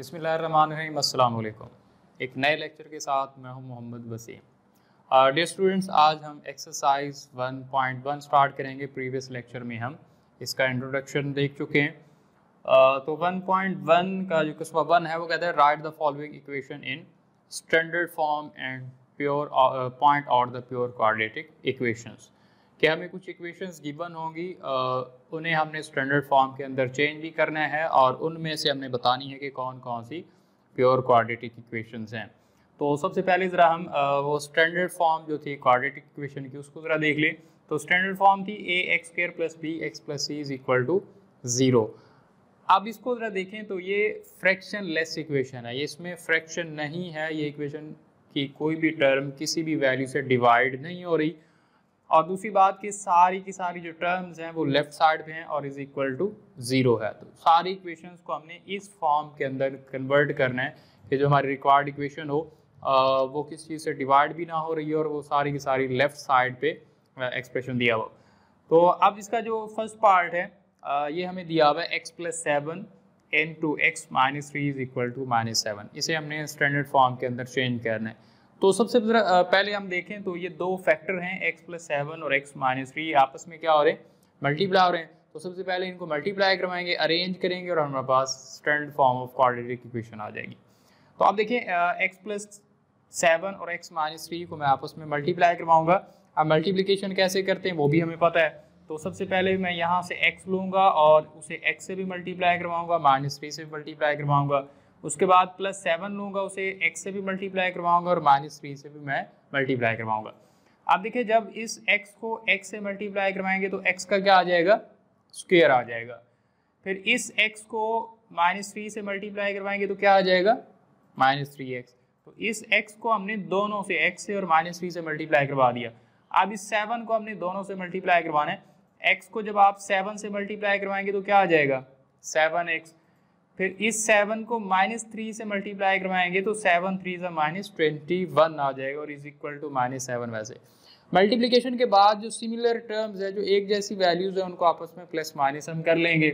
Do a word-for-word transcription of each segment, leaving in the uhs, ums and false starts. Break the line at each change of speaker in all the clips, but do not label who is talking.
बिस्मिल्लाहिर्रहमानिर्रहीम, अस्सलाम वालेकुम। एक नए लेक्चर के साथ मैं हूं मोहम्मद वसीम। डियर स्टूडेंट्स, आज हम exercise one point one start करेंगे। प्रीवियस लेक्चर में हम इसका इंट्रोडक्शन देख चुके हैं। uh, तो वन पॉइंट वन का जो किस्म वन है वो कहता है write the following equation in standard form and pure point out the pure quadratic equations. कि हमें कुछ इक्वेशंस गिवन होंगी, uh, उन्हें हमने स्टैंडर्ड फॉर्म के अंदर चेंज भी करना है और उनमें से हमने बतानी है कि कौन कौन सी प्योर क्वाड्रेटिक इक्वेशंस हैं। तो सबसे पहले ज़रा हम uh, वो स्टैंडर्ड फॉर्म जो थी क्वाड्रेटिक इक्वेशन की उसको ज़रा देख लें। तो स्टैंडर्ड फॉर्म थी a x square plus b x plus c is equal to zero. अब इसको ज़रा देखें तो ये फ्रैक्शन लेस इक्वेशन है, ये इसमें फ्रैक्शन नहीं है, ये इक्वेशन की कोई भी टर्म किसी भी वैल्यू से डिवाइड नहीं हो रही। और दूसरी बात कि सारी की सारी जो टर्म्स हैं वो लेफ्ट साइड पे हैं और इज इक्वल टू ज़ीरो है। तो सारी इक्वेशंस को हमने इस फॉर्म के अंदर कन्वर्ट करना है कि जो हमारी रिक्वायर्ड इक्वेशन हो आ, वो किस चीज़ से डिवाइड भी ना हो रही है और वो सारी की सारी लेफ्ट साइड पे एक्सप्रेशन दिया हुआ। तो अब इसका जो फर्स्ट पार्ट है आ, ये हमें दिया हुआ है x plus seven into x minus three is equal to minus seven. इसे हमने स्टैंडर्ड फॉर्म के अंदर चेंज करना है। तो सबसे पहले हम देखें तो ये दो फैक्टर हैं एक्स प्लस सेवन और एक्स माइनस थ्री, आपस में क्या हो रहे हैं, मल्टीप्लाई हो रहे हैं। तो सबसे पहले इनको मल्टीप्लाई करवाएंगे, अरेंज करेंगे और हमारे पास standard form of quadratic equation आ जाएगी। तो आप देखिए एक्स प्लस सेवन और एक्स माइनस थ्री को मैं आपस में मल्टीप्लाई करवाऊंगा। अब मल्टीप्लिकेशन कैसे करते हैं वो भी हमें पता है। तो सबसे पहले मैं यहाँ से एक्स लूँगा और उसे एक्स से भी मल्टीप्लाई करवाऊँगा, माइनस थ्री से भी मल्टीप्लाई करवाऊँगा। उसके बाद प्लस सेवन लूँगा, उसे एक्स से भी मल्टीप्लाई करवाऊँगा और माइनस थ्री से भी मैं मल्टीप्लाई करवाऊँगा। अब देखिए जब इस एक्स को एक्स से मल्टीप्लाई करवाएंगे तो एक्स का क्या आ जाएगा, स्क्वायर आ जाएगा। फिर इस एक्स को माइनस थ्री से मल्टीप्लाई करवाएंगे तो क्या आ जाएगा, माइनस थ्री एक्स। तो इस एक्स को हमने दोनों से, एक्स से और माइनस थ्री से मल्टीप्लाई करवा दिया। अब इस सेवन को हमने दोनों से मल्टीप्लाई करवाना है। एक्स को जब आप सेवन से मल्टीप्लाई करवाएंगे तो क्या आ जाएगा, सेवन एक्स। फिर इस सेवन को माइनस थ्री से मल्टीप्लाई करवाएंगे तो सेवन थ्री से माइनस ट्वेंटी वन आ जाएगा और is equal to minus seven. वैसे मल्टीप्लिकेशन के बाद जो सिमिलर टर्म्स है, जो एक जैसी वैल्यूज है, उनको आपस में प्लस माइनस हम कर लेंगे।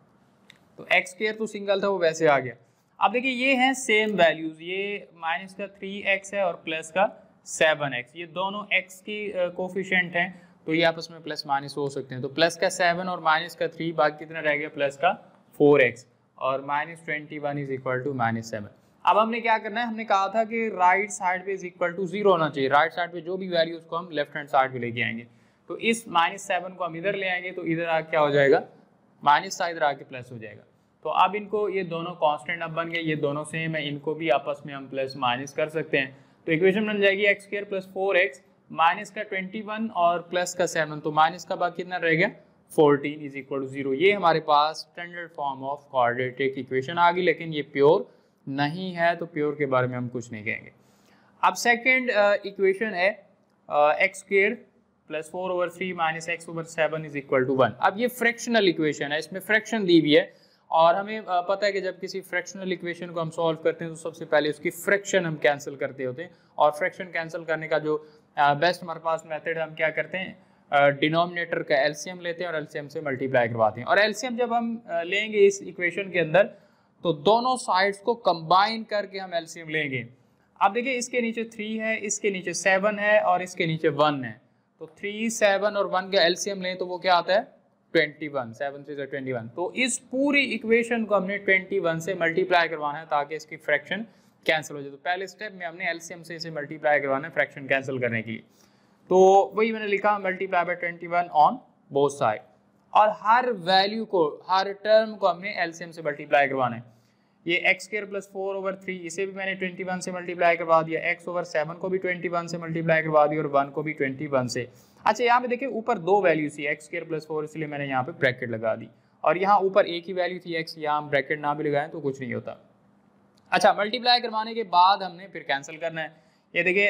तो एक्स स्क्वायर तो सिंगल था वो वैसे आ गया। अब देखिए ये हैं सेम वैल्यूज, ये माइनस का थ्री एक्स है और प्लस का सेवन एक्स, ये दोनों एक्स की कोफिशिएंट हैं तो ये आपस में प्लस माइनस हो सकते हैं। तो प्लस का सेवन और माइनस का थ्री, बाकी कितना रह गया, प्लस का फोर एक्स और minus twenty one is equal to minus seven. अब हमने क्या करना है, हमने कहा था कि राइट साइड पे इज इक्वल टू जीरो होना चाहिए। राइट साइड पे जो भी वैल्यू उसको हम लेफ्ट हैंड साइड पे लेके आएंगे। तो इस माइनस सेवन को हम इधर ले आएंगे तो इधर आके क्या हो जाएगा, माइनस का इधर आके प्लस हो जाएगा। तो अब इनको, ये दोनों कॉन्स्टेंट अब बन गए, ये दोनों सेम है, इनको भी आपस में हम प्लस माइनस कर सकते हैं। तो इक्वेशन बन जाएगी x square plus four x minus का ट्वेंटी वन और प्लस का सेवन, तो माइनस का बाकी कितना रह गया, fourteen is equal to zero. ये हमारे पास standard form of quadratic equation आ गई, लेकिन ये प्योर नहीं है तो प्योर के बारे में हम कुछ नहीं कहेंगे। अब सेकंड इक्वेशन है x square plus four over three minus x over seven is equal to one. अब ये फ्रैक्शनल इक्वेशन है, इसमें फ्रैक्शन दी हुई है और हमें uh, पता है कि जब किसी फ्रैक्शनल इक्वेशन को हम सॉल्व करते हैं तो सबसे पहले उसकी फ्रैक्शन हम कैंसिल करते होते हैं। और फ्रैक्शन कैंसिल करने का जो बेस्ट uh, हमारे पास मेथड, हम क्या करते हैं, डिनोमिनेटर uh, का एलसीएम लेते हैं और एलसीएम से मल्टीप्लाई करवाते हैं। और एलसीएम जब हम uh, लेंगे इस इक्वेशन के अंदर तो दोनों साइड्स को कंबाइन करके हम एलसीएम लेंगे। अब देखिए इसके नीचे थ्री है, इसके नीचे सेवन है और इसके नीचे वन है। तो थ्री सेवन और वन का एलसीएम लें तो वो क्या आता है, ट्वेंटी वन, सेवन थ्री से ट्वेंटी वन। तो इस पूरी इक्वेशन को हमने ट्वेंटी वन से मल्टीप्लाई करवाना है ताकि इसकी फ्रैक्शन कैंसिल हो जाए। तो पहले स्टेप में हमने एलसीएम से इसे मल्टीप्लाई करवाना है फ्रैक्शन कैंसिल करने के लिए। तो वही मैंने लिखा, multiply by twenty one on both side. और हर वैल्यू को, हर टर्म को हमने एलसीएम से मल्टीप्लाई करवाना है। ये x square plus four over three, इसे भी मैंने ट्वेंटी वन से मल्टीप्लाई करवा दिया। एक्स ओवर सेवन को भी ट्वेंटी वन से मल्टीप्लाई करवा दिया और वन को भी ट्वेंटी वन से। अच्छा यहाँ पे देखिए ऊपर दो वैल्यू थी एक्स स्क्वायर प्लस फोर, इसलिए मैंने यहाँ पे ब्रैकेट लगा दी। और यहाँ ऊपर एक ही वैल्यू थी एक्स, यहाँ हम ब्रैकेट ना भी लगाएं तो कुछ नहीं होता। अच्छा मल्टीप्लाई करवाने के बाद हमने फिर कैंसिल करना है। ये देखिए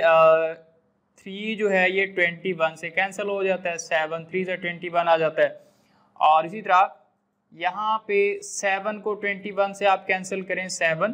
थ्री जो है ये ट्वेंटी वन से कैंसिल हो जाता है, सेवन थ्री से ट्वेंटी वन आ जाता है। और इसी तरह यहाँ पे सेवन को ट्वेंटी वन से आप कैंसिल करें, सेवन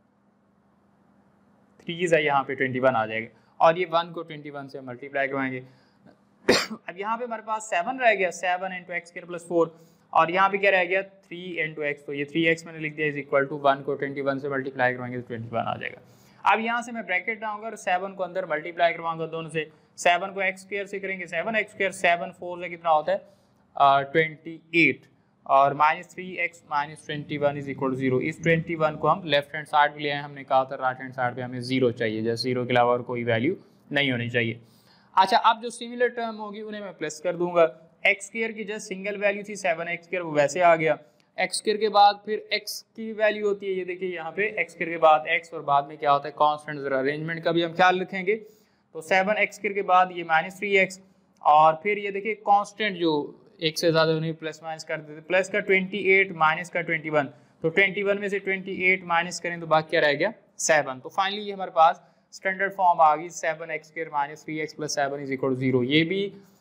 थ्री से यहाँ पे ट्वेंटी वन आ जाएगा। और ये वन को ट्वेंटी वन से मल्टीप्लाई करवाएंगे। अब यहाँ पे हमारे पास सेवन रह गया, seven into x square plus four और यहाँ पे क्या रह गया थ्री इंटू एक्स, तो ये थ्री एक्स मैंने लिख दिया इज इक्वल टू वन को ट्वेंटी वन से मल्टीप्लाई करवाएंगे तो ट्वेंटी वन आ जाएगा। अब यहाँ से मैं ब्रैकेट लाऊंगा और सेवन को अंदर मल्टीप्लाई करवाऊंगा दोनों से, सेवन को एक्स स्क्वायर से करेंगे seven x square, seven four से कितना होता है ट्वेंटी एट, और minus three x minus twenty one is equal to zero. इस ट्वेंटी वन को हम लेफ्ट हैंड साइड पे ले आए, हमने कहा था राइट हैंड साइड पे हमें जीरो चाहिए, जैसे जीरो के अलावा और कोई वैल्यू नहीं होनी चाहिए। अच्छा, अब जो सिमिलर टर्म होगी उन्हें मैं प्लस कर दूंगा। एक्स स्क्वायर की जस्ट सिंगल वैल्यू थी सेवन एक्स स्क्वायर, वो वैसे आ गया। एक्स स्क्वायर के बाद फिर एक्स की वैल्यू होती है, ये देखिए यहाँ पे एक्स स्क्वायर के बाद एक्स और बाद में क्या होता है कांस्टेंट, जरा अरेंजमेंट का भी हम ख्याल रखेंगे। तो सेवन एक्स स्क्वायर के बाद ये माइनस थ्री एक्स, और फिर ये देखिए कांस्टेंट जो एक से ज्यादा उन्हें प्लस माइनस कर देते, प्लस का ट्वेंटी एट माइनस का ट्वेंटी वन, तो ट्वेंटी वन में से ट्वेंटी एट माइनस करें तो बाकी क्या रह गया सेवन। तो फाइनली ये हमारे पास स्टैंडर्ड फॉर्म आ गई seven x square minus three x plus seven is equal to zero. ये भी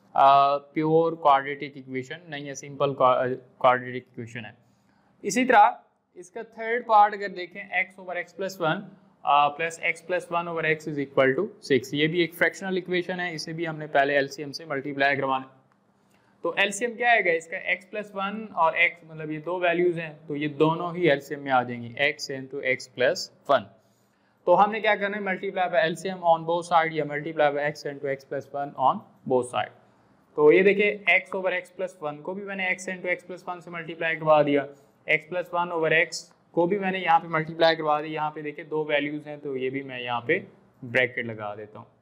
प्योर क्वाड्रेटिक इक्वेशन नहीं है, सिंपल क्वाड्रेटिक इक्वेशन है। इसी तरह इसका थर्ड पार्ट अगर देखें, x over x plus one plus x plus one over x is equal to six, ये भी एक फ्रैक्शनल इक्वेशन है, इसे भी हमने पहले एलसीएम से मल्टीप्लाई करवाना। तो एलसीएम क्या आएगा इसका, x प्लस वन और x, मतलब ये दो वैल्यूज हैं तो ये दोनों ही एलसीएम में आ जाएंगी, x into x plus one. तो हमने क्या करना है multiply by LCM on both side या multiply by x into x plus one on both side. तो ये देखिए x over x plus one को भी मैंने x into x plus one से मल्टीप्लाई करवा दिया, x plus one over x को भी मैंने यहाँ पे मल्टीप्लाई करवा दिया। यहाँ पे देखिए दो वैल्यूज हैं तो ये भी मैं यहाँ पे ब्रैकेट लगा देता हूँ।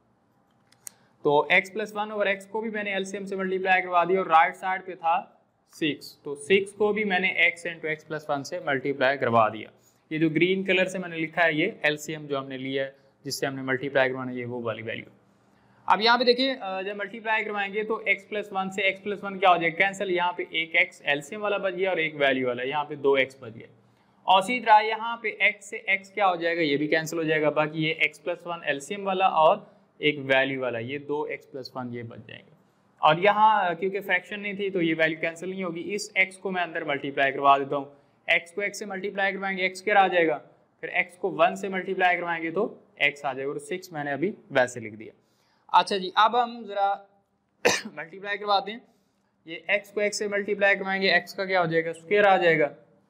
तो x plus one over x को भी मैंने एलसीएम से मल्टीप्लाई करवा दिया, और राइट साइड पे था सिक्स, तो सिक्स को भी मैंने x into x plus one से मल्टीप्लाई करवा दिया। ये जो ग्रीन कलर से मैंने लिखा है ये एलसीएम जो हमने लिया है जिससे हमने मल्टीप्लाई करवाना है, ये वो वाली वैल्यू। अब यहाँ पे देखिए जब मल्टीप्लाई करवाएंगे तो x प्लस वन से x प्लस वन क्या हो जाएगा कैंसिल, यहाँ पे एक x एलसीएम वाला बच गया और एक वैल्यू वाला, यहाँ पे दो x बच गया। और इसी तरह यहाँ पे x से x क्या हो जाएगा, ये भी कैंसिल हो जाएगा, बाकी ये x प्लस वन एलसीएम वाला और एक वैल्यू वाला, ये दो x प्लस वन ये बच जाएंगे। और यहाँ क्योंकि फ्रैक्शन नहीं थी तो ये वैल्यू कैंसिल नहीं होगी, इस x को मैं अंदर मल्टीप्लाई करवा देता हूँ। x को x से मल्टीप्लाई करवाएंगे x क्या आ जाएगा, फिर x को वन से मल्टीप्लाई करवाएंगे तो x आ जाएगा, और सिक्स मैंने अभी वैसे लिख दिया। अच्छा जी, अब हम जरा मल्टीप्लाई करवाते हैं। ये x को x से मल्टीप्लाई करवाएंगे, x का क्या हो जाएगा स्क्वायर आ जाएगा।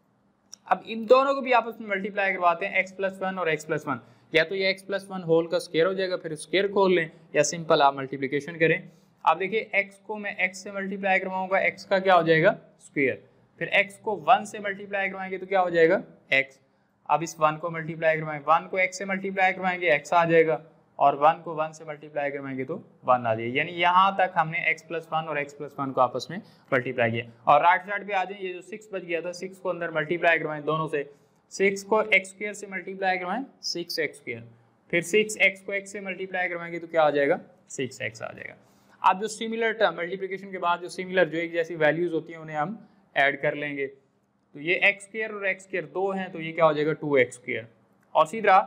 अब इन दोनों को भी आपस में मल्टीप्लाई करवाते हैं, x प्लस वन और x प्लस वन, या तो ये x प्लस वन होल का स्क्वायर हो जाएगा फिर स्क्वायर खोल लें, या सिंपल आप मल्टीप्लिकेशन करें। अब देखिए x को मैं x से मल्टीप्लाई करवाऊंगा, x का क्या हो जाएगा स्क्वायर, फिर x को वन से मल्टीप्लाई करवाएंगे तो क्या हो जाएगा x। अब इस वन को मल्टीप्लाई करवाएंगे, वन को x से मल्टीप्लाई करवाएंगे x आ जाएगा, और वन को वन से मल्टीप्लाई करवाएंगे तो वन आ जाएगा। यानी यहाँ तक हमने x प्लस वन और x प्लस वन को आपस में मल्टीप्लाई किया। और राइट साइड पे आ जाए, ये जो सिक्स बच गया था सिक्स को अंदर मल्टीप्लाई करवाएं दोनों से, सिक्स को एक्स स्क्वायर से मल्टीप्लाई करवाएं सिक्स एक्स स्क्वायर, फिर सिक्स एक्स को x से मल्टीप्लाई करवाएंगे तो क्या आ जाएगा सिक्स एक्स आ जाएगा। अब जो सिमिलर टर्म मल्टीप्लिकेशन के बाद जो सिमिलर जो एक जैसी वैल्यूज होती हैं उन्हें हम ऐड कर लेंगे। तो ये एक्स स्क्वायर और एक्स स्क्वायर दो हैं तो ये क्या हो जाएगा टू एक्स स्क्वायर, और इसी तरह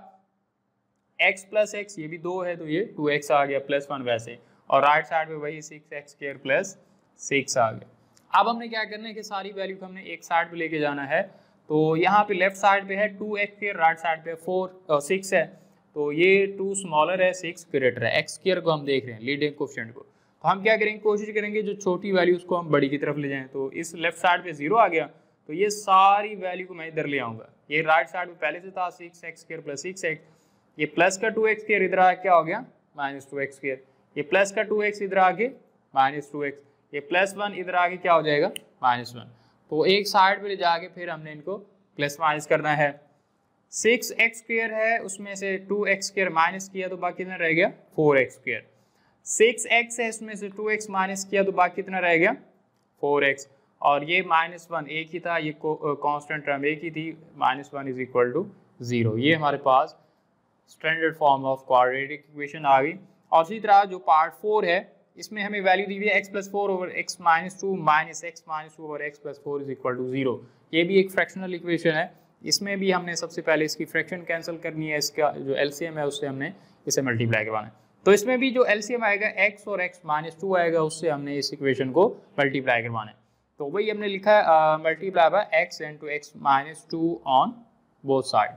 x प्लस एक्स ये भी दो है तो ये टू एक्स आ गया प्लस वन वैसे, और राइट साइड पे वही six x square plus six आ गया। अब हमने क्या करना है कि सारी वैल्यू को हमने एक साइड पे लेके जाना है। तो यहाँ पे लेफ्ट साइड पे है two x square, right side पे फोर सिक्स है, तो ये टू स्मॉलर है सिक्स ग्रेटर है, एक्स स्क्वायर को हम देख रहे हैं लीडिंग कोएफिशिएंट को। तो हम क्या करेंगे कोशिश करेंगे जो छोटी वैल्यू उसको हम बड़ी की तरफ ले जाएं। तो इस लेफ्ट साइड पे जीरो आ गया तो ये सारी वैल्यू को मैं इधर ले आऊँगा। ये राइट साइड पे पहले से था six x square plus six x, ये प्लस का टू एक्स स्क्वायर इधर आ क्या हो गया माइनस टू एक्स स्क्वायर, ये प्लस का टू एक्स इधर आके माइनस टू एक्स, ये प्लस वन इधर आके क्या हो जाएगा माइनस वन। तो एक साइड पे ले जाके फिर हमने इनको प्लस माइनस करना है। सिक्स एक्स स्क्वायर है उसमें से टू एक्स स्क्वायर माइनस किया तो बाकी कितना रह गया four x square, six x है उसमें से टू एक्स माइनस किया तो बाकी कितना रह गया फोर एक्स, और ये माइनस वन एक ही था, ये कांस्टेंट टर्म एक ही थी, minus one is equal to zero. ये हमारे पास standard form of quadratic equation आ गई। और इसी तरह जो पार्ट फोर है इसमें हमें वैल्यू दी हुई है x plus four over x minus two minus x minus two over x plus four is equal to zero. ये भी एक फ्रैक्शनल इक्वेशन है, इसमें भी हमने सबसे पहले इसकी फ्रैक्शन कैंसिल करनी है, इसका जो एलसीएम है उससे हमने इसे मल्टीप्लाई करवाना है। तो इसमें भी जो एलसीएम आएगा x और x माइनस टू आएगा उससे हमने इस इक्वेशन को मल्टीप्लाई करवाना है। तो वही हमने लिखा है multiply by x into x minus two on both side.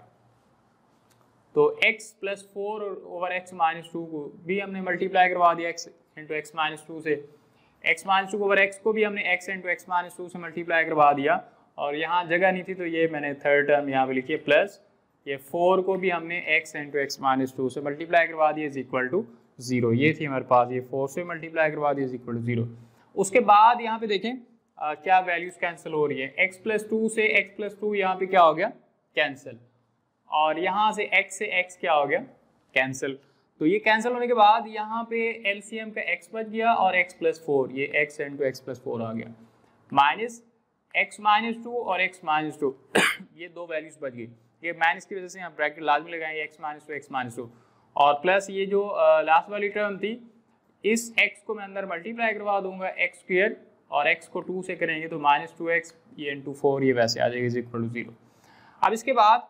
तो x plus four over x minus two को भी हमने मल्टीप्लाई करवा दिया x into x minus two से, x minus two over x को भी हमने x into x minus two से मल्टीप्लाई करवा दिया, और यहाँ जगह नहीं थी तो ये मैंने थर्ड टर्म यहाँ पे लिखी है, प्लस ये फोर को भी हमने x into x minus two से मल्टीप्लाई करवा दिया इज इक्वल टू जीरो। ये थी हमारे पास, ये फोर से मल्टीप्लाई करवा दिया इज इक्वल टू जीरो। उसके बाद यहाँ पे देखें आ, क्या वैल्यूज कैंसिल हो रही है, एक्स प्लस टू से एक्स प्लस टू यहाँ पे क्या हो गया कैंसिल, और यहाँ से x से x क्या हो गया कैंसिल। तो ये कैंसिल होने के बाद यहाँ पे एलसीएम का x बच गया और x प्लस फोर, ये x into x plus four आ गया, माइनस x माइनस टू और x माइनस टू ये दो वैल्यूज बच गई। ये माइनस की वजह से यहाँ ब्रैकेट लाजमी लगाएंगे, x minus two x minus two, और प्लस ये जो लास्ट वाली टर्म थी इस x को मैं अंदर मल्टीप्लाई करवा दूंगा एक्स स्क्वायर, और x को टू से करेंगे तो माइनस टू एक्स ये इंटू फोर ये वैसे आ जाएगा इज इक्वल टू जीरो। अब इसके बाद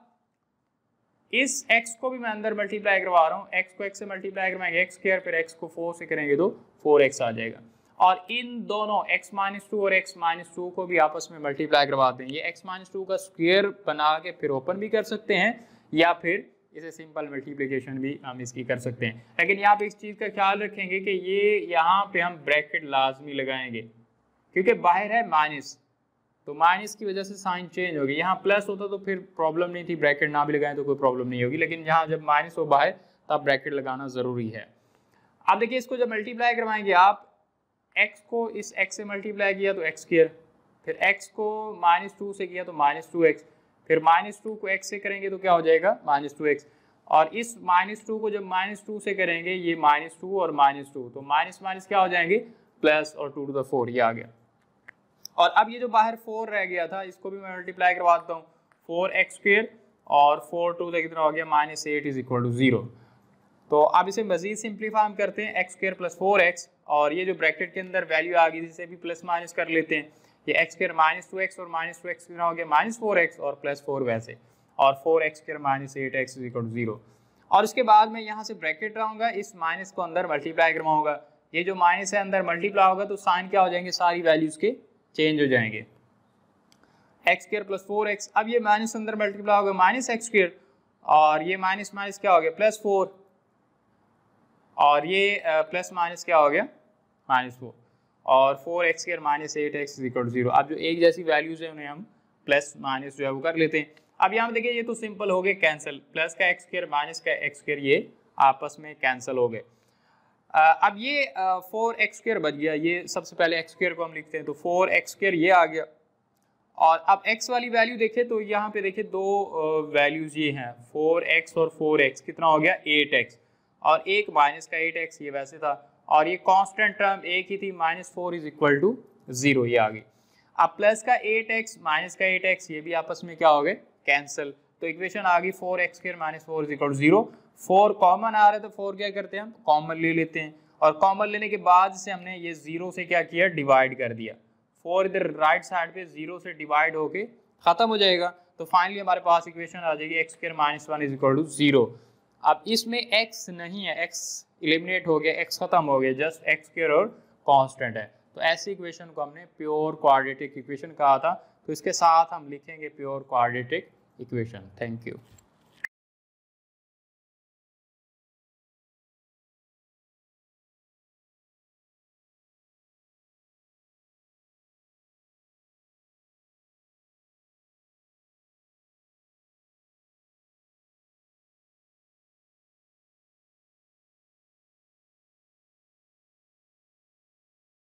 इस x को भी मैं अंदर मल्टीप्लाई करवा रहा हूँ, x को x से मल्टीप्लाई करवाएंगे एक्स स्क्वायर, फिर x को फोर से करेंगे तो फोर एक्स आ जाएगा, और इन दोनों x माइनस टू और x माइनस टू को भी आपस में मल्टीप्लाई करवाते हैं। ये x माइनस टू का स्क्वायर बना के फिर ओपन भी कर सकते हैं, या फिर इसे सिंपल मल्टीप्लिकेशन भी हम इसकी कर सकते हैं। लेकिन यहाँ पे इस चीज़ का ख्याल रखेंगे कि ये यहाँ पे हम ब्रैकेट लाजमी लगाएंगे, क्योंकि बाहर है माइनस, तो माइनस की वजह से साइन चेंज होगी। यहाँ प्लस होता तो फिर प्रॉब्लम नहीं थी, ब्रैकेट ना भी लगाएं तो कोई प्रॉब्लम नहीं होगी, लेकिन यहाँ जब माइनस हो बाहर तब ब्रैकेट लगाना ज़रूरी है। अब देखिए इसको जब मल्टीप्लाई करवाएंगे आप, x को इस x से मल्टीप्लाई किया तो एक्स स्क्वायर, फिर x को माइनस टू से किया तो माइनस टू एक्स, फिर माइनस टू को x से करेंगे तो क्या हो जाएगा माइनस टू एक्स, और इस माइनस टू को जब माइनस टू से करेंगे ये माइनस टू और माइनस टू, तो माइनस माइनस क्या हो जाएंगे प्लस, और टू टू द फोर ये आ गया। और अब ये जो बाहर फोर रह गया था इसको भी मैं मल्टीप्लाई करवाता हूँ, फोर एक्स स्क्वायर और फोर टू तक कितना हो गया minus eight is equal to zero. तो अब इसे मजीद सिंप्लीफाई हम करते हैं, x square plus four x, और ये जो ब्रैकेट के अंदर वैल्यू आ गई जिसे भी प्लस माइनस कर लेते हैं, ये x square minus two x और माइनस टू एक्स कितना हो गया माइनस फोर एक्स और प्लस फोर वैसे, और four x square minus eight x is equal to zero. और उसके बाद मैं यहाँ से ब्रैकेट लाऊंगा, इस माइनस को अंदर मल्टीप्लाई करवाऊंगा, ये जो माइनस है अंदर मल्टीप्लाई होगा तो साइन क्या हो जाएंगे सारी वैल्यूज के चेंज हो जाएंगे, x square plus four x. अब ये माइनस अंदर मल्टीप्लाई होगा माइनस एक्स स्क्वायर, और ये माइनस माइनस क्या हो गया प्लस फोर, और ये प्लस माइनस क्या हो गया माइनस फोर, और four x square minus eight x is equal to zero. अब जो एक जैसी वैल्यूज है उन्हें हम प्लस माइनस जो है वो कर लेते हैं। अब यहाँ देखिए ये तो सिंपल हो गए कैंसिल, प्लस का एक्स स्क्वायर माइनस का एक्स स्क्वायर ये आपस में कैंसिल हो गए। अब ये फोर एक्स स्क्वायर बच गया, ये सबसे पहले एक्स स्क्वायर को हम लिखते हैं, तो फोर एक्स स्क्वायर ये आ गया, और अब x वाली वैल्यू देखें तो यहाँ पे देखिए दो वैल्यूज ये हैं, फोर एक्स और फोर एक्स कितना हो गया एट एक्स, और एक माइनस का एट एक्स ये वैसे था, और ये कांस्टेंट टर्म एक ही थी minus four is equal to zero ये आ गई। अब प्लस का एट एक्स माइनस का एट एक्स ये भी आपस में क्या हो गए कैंसिल, तो इक्वेशन आ गई four x square minus four is equal to zero. Four common आ रहा है तो फोर क्या करते हैं हम कॉमन ले लेते हैं, और कॉमन लेने के बाद से हमने ये जीरो से क्या किया डिवाइड कर दिया, फोर इधर राइट साइड पे जीरो से डिवाइड होके खत्म हो जाएगा, तो फाइनली हमारे पास इक्वेशन आ जाएगी x square minus one is equal to zero. अब इसमें x नहीं है, x एलिमिनेट हो गया, x खत्म हो गया, जस्ट एक्स स्क्वायर और कांस्टेंट है, तो ऐसी इक्वेशन को हमने प्योर क्वाड्रेटिक इक्वेशन कहा था। तो इसके साथ हम लिखेंगे pure quadratic equation. Thank you.